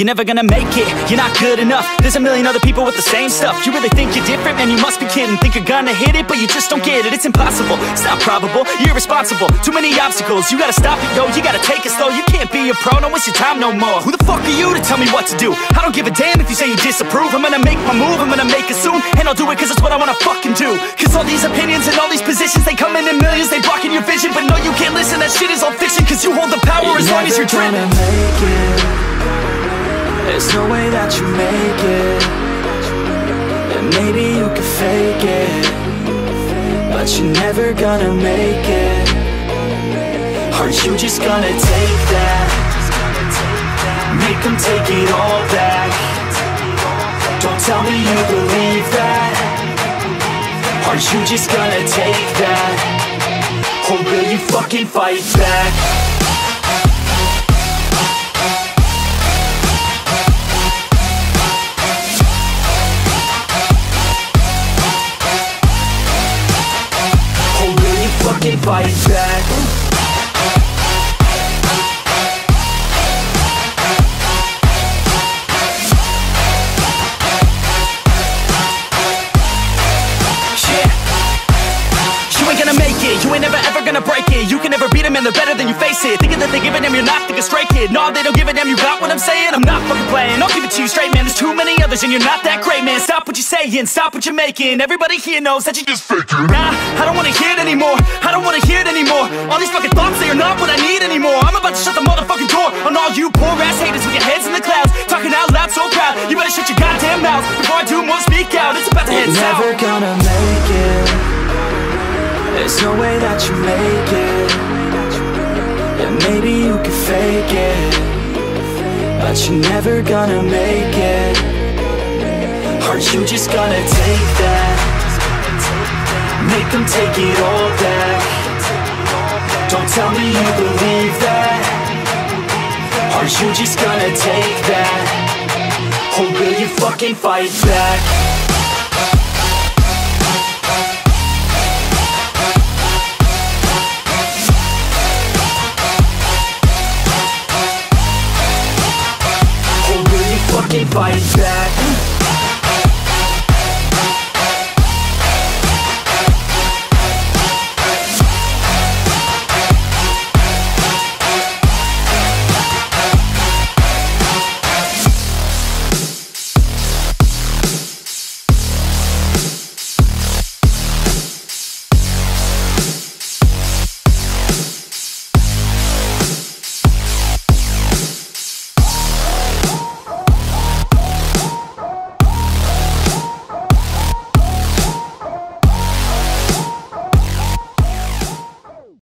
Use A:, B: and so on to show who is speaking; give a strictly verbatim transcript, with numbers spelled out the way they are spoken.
A: you're never gonna make it. You're not good enough, there's a million other people with the same stuff. You really think you're different? Man, you must be kidding. Think you're gonna hit it, but you just don't get it. It's impossible, it's not probable, you're irresponsible. Too many obstacles, you gotta stop it, yo. You gotta take it slow, you can't be a pro. Don't waste your time no more. Who the fuck are you to tell me what to do? I don't give a damn if you say you disapprove. I'm gonna make my move, I'm gonna make it soon, and I'll do it cause it's what I wanna fucking do. Cause all these opinions and all these positions, they come in in millions, they blocking your vision. But no, you can't listen, that shit is all fiction. Cause you hold the power you're as long as you're dreaming.
B: Make it. There's no way that you make it. And maybe you could fake it, but you're never gonna make it. Are you just gonna take that? Make them take it all back. Don't tell me you believe that. Are you just gonna take that? Or will you fucking fight back? Or will you fucking fight back? You ain't never ever gonna break it. You can never beat them and they're better than you face it. Thinking that they give a damn, you're not, think a straight kid. No, they don't give a damn, you got what I'm saying? I'm not fucking playing, I'll give it to you straight, man. There's too many others and you're not that great, man. Stop what you're saying, stop what you're making. Everybody here knows that you just faking. Nah, I don't wanna hear it anymore, I don't wanna hear it anymore. All these fucking thoughts, they are not what I need anymore. I'm about to shut the motherfucking door on all you poor ass haters with your heads in the clouds, talking out loud so proud. You better shut your goddamn mouth before I do more, speak out. It's about to head south. Never gonna make it. There's no way that you make it. And maybe you could fake it, but you're never gonna make it. Are you just gonna take that? Make them take it all back. Don't tell me you believe that. Are you just gonna take that? Or will you fucking fight back? Fight back.